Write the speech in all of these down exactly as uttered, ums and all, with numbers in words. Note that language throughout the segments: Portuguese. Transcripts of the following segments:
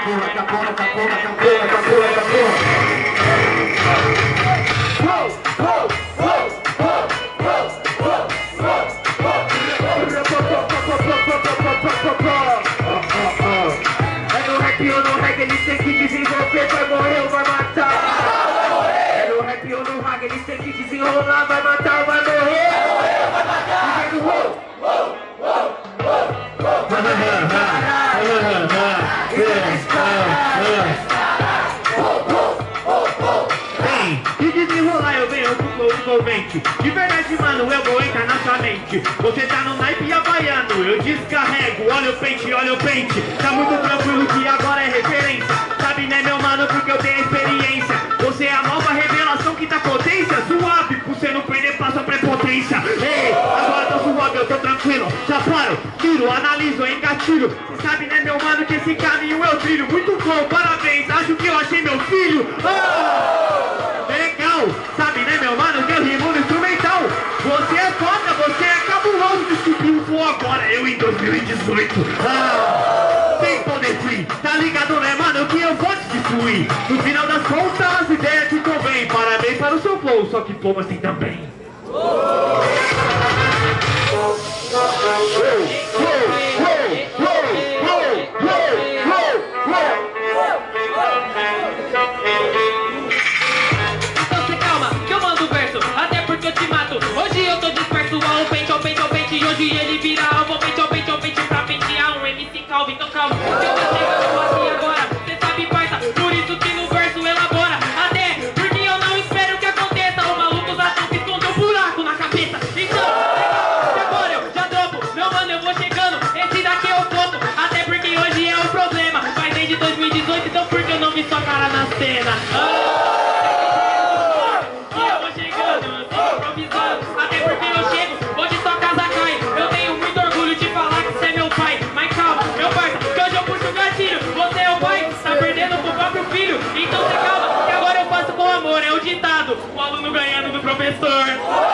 porra, que a porra, que a porra, que a porra, que a porra, que a porra. É no rap ou no reggae, eles têm que desenvolver, vai morrer ou vai matar. É no rap ou no reggae, eles têm que desenrolar, vai matar ou vai morrer. Vivendo roll, roll, roll, roll, roll. E desenrolar eu venho pro flow envolvente. De verdade, mano, eu vou entrar na sua mente. Você tá no naipe havaiano, eu descarrego. Olha o pente, olha o pente. Tá muito tranquilo que agora é referência. Sabe, né, meu mano, porque eu tenho experiência. Você é a nova revelação que tá potência. Suave, por você não perder, passa a prepotência. Ei, agora tô suave, eu tô tranquilo. Já paro, tiro, analiso, engatilho. Você sabe, né, meu mano, que esse caminho eu trilho. Muito bom, parabéns, acho que eu achei meu filho. Ah, legal, sabe, né, meu mano, que eu rimo no instrumental. Você é foda, você é cabuloso. Descobriu o flow agora, eu em dois mil e dezoito. Ah, sem poder free, tá ligado, né, mano, que eu vou te destruir. No final das contas, as ideias que convém. Parabéns para o seu flow, só que flow assim também. Então se calma, que eu mando o verso, até porque eu te mato. Hoje eu tô disperso ao pente, ao pente, ao pente. E hoje ele vira alvo, ao pente, ao pente, ao pente. Pra pentear um M C Calvin, então calma. Que eu vou chegar aqui agora, cê sabe, parça. Por isso que no verso elabora. Até porque eu não espero que aconteça. O maluco já tão que esconde um buraco na cabeça. Então, agora eu já dropo. Meu mano, eu vou chegando, esse daqui eu foto. Até porque hoje é o problema. Faz desde dois mil e dezoito, então por que eu não vi sua cara na cena? Ah! Então você calma, que agora eu faço com amor, é o ditado, o aluno ganhando do professor.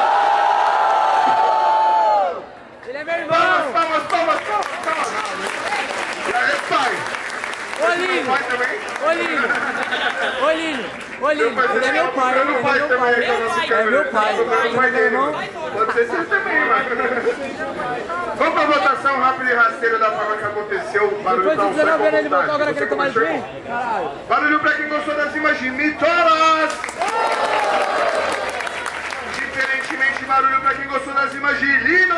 Ele é meu irmão! Palmas, palmas, palmas, palmas! E aí, pai? Ô Lino! Pai também? Ô Lino! Ô Lino! Ô Lino! Ele é meu pai, ele é meu pai! É meu pai! Pai dele, pode ser você também, mano. Vamos pra votação rápida e rasteira da forma que aconteceu. Barulho Depois pra de um pai dezenove anos ele com voltou, agora vontade. quer tomar de mim? Caralho! Barulho pra quem gostou das rimas de Mitolas! Diferentemente, barulho pra quem gostou das rimas de Lino!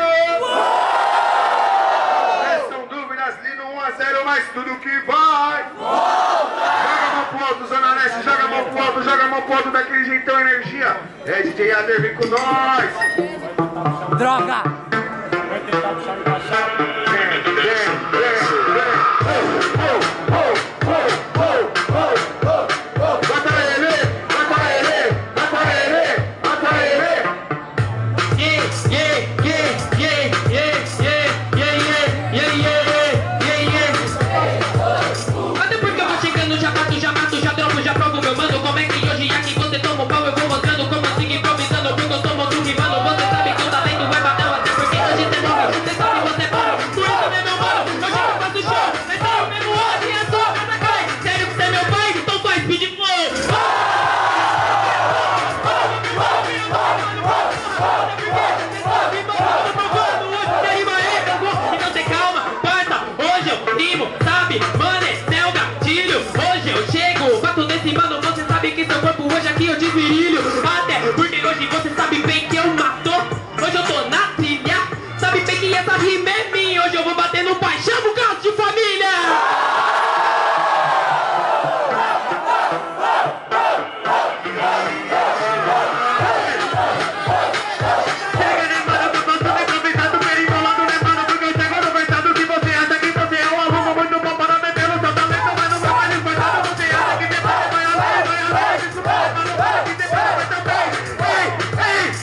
Restam dúvidas, Lino um a zero, mas tudo que vai! Joga a mão pro alto, Zona Leste, joga a mão pro alto, joga a mão pro alto daquele jeitão energia! É D J Ader, vem com nós! Droga! Até porque eu vou chegando, já bato, já mato, já dropo, já provo, meu mano. Como é que hoje aqui você toma o pau? Eu vou mostrando como eu sigo improvisando, porque eu sou monstro rimando. Você sabe que o talento vai bater, até porque hoje você morre. Você sabe, você para, por isso, né, meu mano? Eu chego e faço show, mas é o mesmo hoje, é só casa cai. Sério que você é meu pai? Então faz speed flow. Então você calma, parça, hoje eu rimo, sabe? Mano, esse é o gatilho. Hoje eu chego, bato nesse mano, você sabe que seu corpo hoje aqui eu desvirilho. Até porque hoje você sabe bem que eu mato. Hoje eu tô na trilha, sabe bem que essa rima é minha. Hoje eu vou bater no pai, chama o caso de família.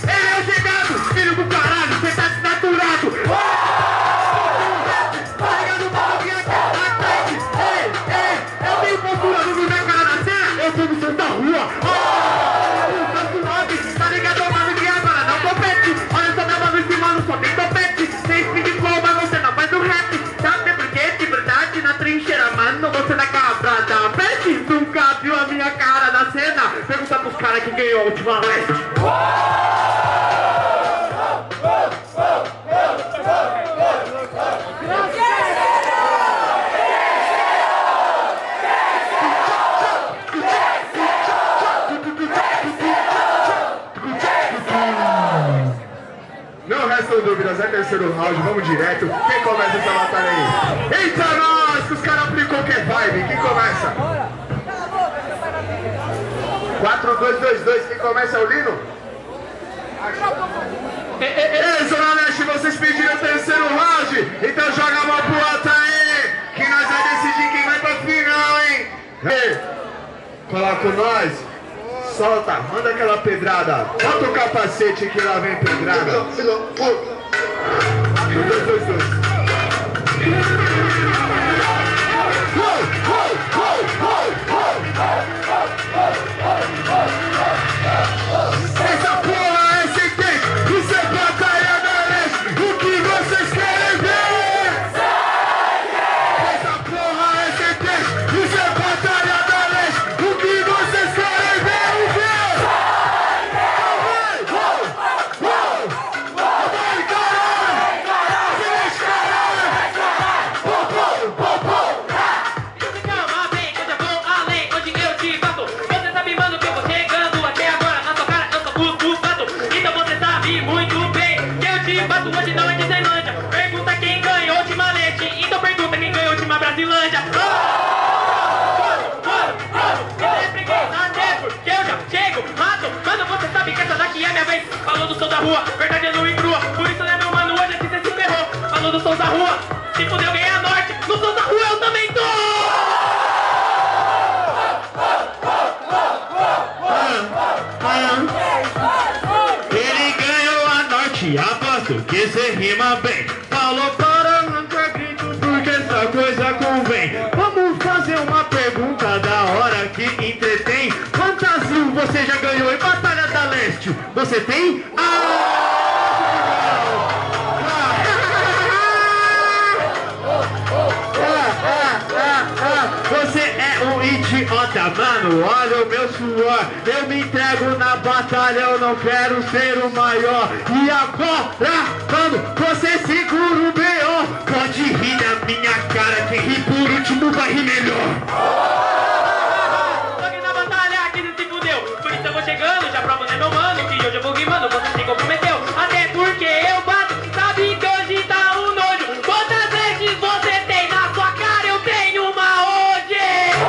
Filho do caralho, você tá desnaturado! Vai, cara que ganhou a última leste. Não restam dúvidas, é terceiro round, vamos direto. Quem começa essa batalha aí? Eita nós, que os caras aplicou que é vibe. Quem começa? quatro, dois, dois, dois, quem começa é o Lino? Ei, Zona Leste, vocês pediram o terceiro round, então joga a mão pro alto aí, que nós vai decidir quem vai pra final, hein? Ei, cola com nós, solta, manda aquela pedrada, bota o capacete que lá vem pedrada. dois, dois, dois. Essa porra é sem tempo, isso é batalha da leste, o que vocês querem ver? Essa porra é sem tempo, isso é batalha da leste, o que vocês querem ver? O quê? Vai, caralho! Vai, caralho! Calma, bem, hoje eu vou além, hoje eu te bato. Você sabe, mano, que eu vou chegando até agora. Na sua cara eu sou cuscuzado. Então você sabe muito bem que eu te bato. Hoje não é de Ceilândia. Pergunta quem ganhou a última leste. Então pergunta quem ganhou a última Brasilândia. Isso é preguiça, até porque eu já chego, mato. Mano, você sabe que essa daqui é minha vez. Falou do som da rua, verdade é nua e crua. Por isso, né, meu mano, hoje aqui você se ferrou. Falou do som da rua, se fudeu, ganhei a norte. No som da rua eu também tô. Ele ganhou a norte, aposto que cê rima bem. Falou para nunca grito porque essa coisa convém. Vamos fazer uma pergunta da hora que entretém. Quantas mil você já ganhou em Batalha da Leste? Você tem? Ah! Você é um idiota, mano, olha o meu suor. Eu me entrego na batalha, eu não quero ser o maior. E agora, mano, você segura o B O. Pode rir na minha cara, quem ri por último vai rir melhor. Só que na batalha aqui você se fudeu. Por isso eu vou chegando, já prova, né, meu mano, que hoje eu vou rimando, você se comprometeu. Até porque eu bato, sabe que hoje tá um nojo. Quantas vezes você tem na sua cara, eu tenho uma hoje.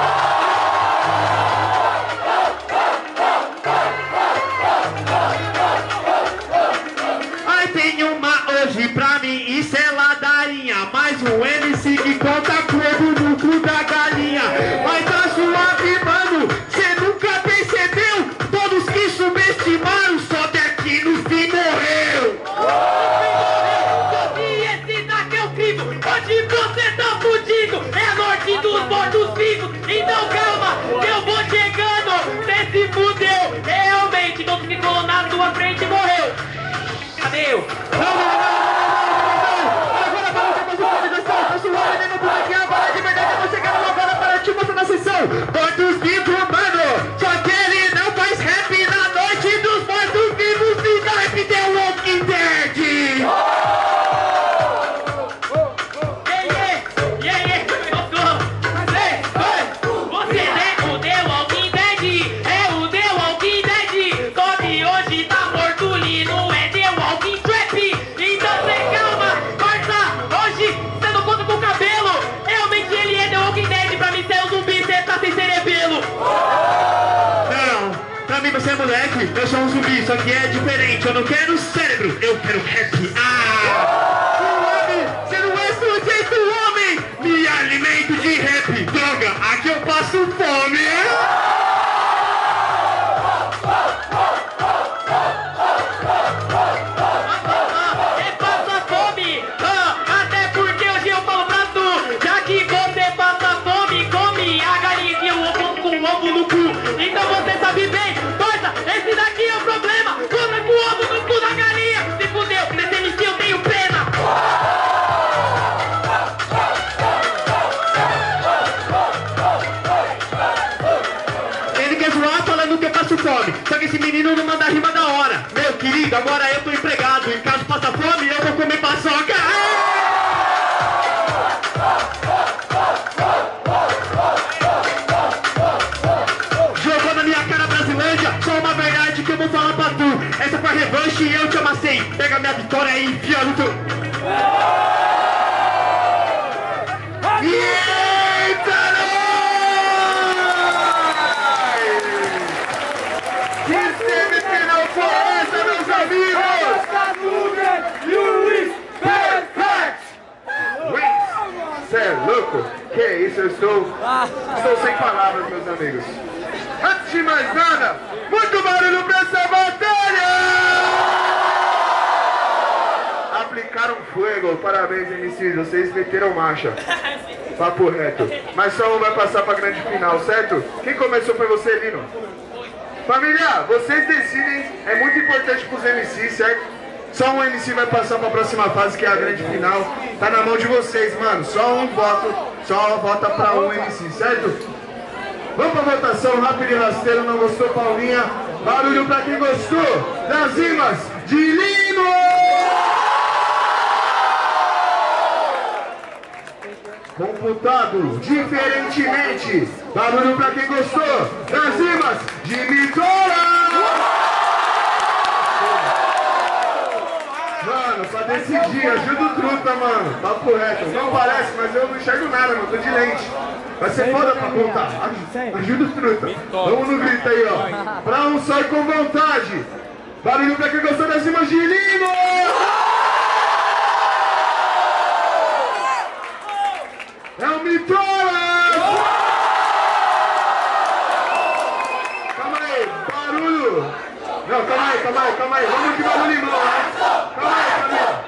Ai, tem uma hoje pra mim, isso é ladainha. Mais um M C que conta fogo no cu da galinha. Mas tá suave, mano, cê nunca percebeu? Todos que subestimaram, sobe aqui no fim morreu. E esse daqui é o crime, hoje você tá fudido. É a norte dos mortos-vivos. Então calma, que eu vou chegando. Cê se fudeu, realmente. Todos que colou na sua frente morreu. Cadê eu? Agora para o tempo de finalização, tá suave, nego, porque aqui a bala de verdade eu vou chegar logo agora para te mostrar na sessão. Mortos-vivos, mano, só que ele não faz rap na noite dos mortos-vivos e da rap The Walking Dead. Yeah, yeah, yeah, yeah. Socorro. Ei, oi. Você é o The Walking Dead. É o The Walking Dead. Só que hoje tá morto, Lino é The Walking Trap. Então cê calma, corta. Hoje cê não conta com o cabelo. Realmente ele é The Walking Dead. Pra mim cê é um zumbi, cê tá sem cerebelo. Não, pra mim você é moleque, eu sou um zumbi, só que é diferente. Eu não quero cérebro, eu quero rap. Ah! Suave, você não é sujeito homem, me alimento de rap. Droga, aqui eu passo fome. É passa fome, ah, até porque hoje eu falo pra tu. Já que você passa fome, come a galinha que eu ovo com ovo no cu. Então você sabe bem, corta, esse daqui é o problema. Come com ovo no cu da galinha. Se fudeu, nesse M C eu tenho pena. esse menino não manda rima da hora. Meu querido, agora eu tô empregado. Em caso passa fome, eu vou comer paçoca. Jogou na minha cara Brasilândia, só uma verdade que eu vou falar pra tu. Essa foi a revanche e eu te amassei. Pega minha vitória e enfia no teu... Eita, que semifinal foi essa, meus amigos? Cê é louco? Que isso, eu estou, estou sem palavras, meus amigos. Antes de mais nada, muito barulho pra essa batalha! Aplicaram fogo, parabéns M Cs, vocês meteram marcha. Papo reto. Mas só um vai passar pra grande final, certo? Quem começou foi você, Lino? Família, vocês decidem, é muito importante pros M Cs, certo? Só um M C vai passar pra próxima fase, que é a grande final. Tá na mão de vocês, mano. Só um voto, só vota pra um M C, certo? Vamos pra votação, rápido e rasteiro. Não gostou, Paulinha? Barulho pra quem gostou das rimas de Lino! Computado diferentemente. Barulho pra quem gostou das rimas de Mitola! Mano, pra decidir, ajuda o truta, mano. Papo reto. Não parece, mas eu não enxergo nada, mano. Tô de lente. Vai ser foda pra contar. Ajuda o truta. Vamos no grito aí, ó. Pra um só e com vontade. Barulho pra quem gostou das rimas de Lino! É o Mitola! Calma aí, barulho! Não, calma aí, calma aí, calma aí. Vamos de barulho em mão, né? Calma aí, Camila.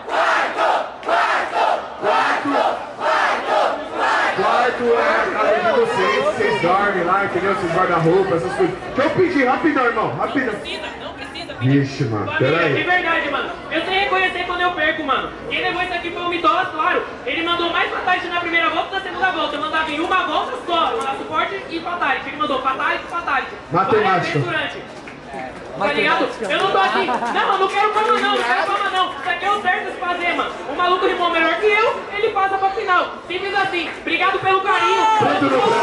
Quarto é a casa de vocês, vocês dormem lá, entendeu? Vocês guarda-roupa, essas coisas. Deixa eu pedir, rapidão, irmão, rapidão. Vixe, mano, peraí. De verdade, mano. Eu sei reconhecer quando eu perco, mano. Quem levou isso aqui foi o Mitola, claro. Ele mandou mais fatality na primeira volta e na segunda volta. Eu mandava em uma volta só. Eu mandava suporte e fatality. Ele mandou fatality e fatality. Matemática. Tá ligado? Eu não tô aqui. Não, eu não quero fama não, não quero fama não. Isso aqui é o certo de se fazer, mano. O maluco rimou melhor que eu, ele passa pra final. Simples assim. Obrigado pelo carinho. Preto no branco.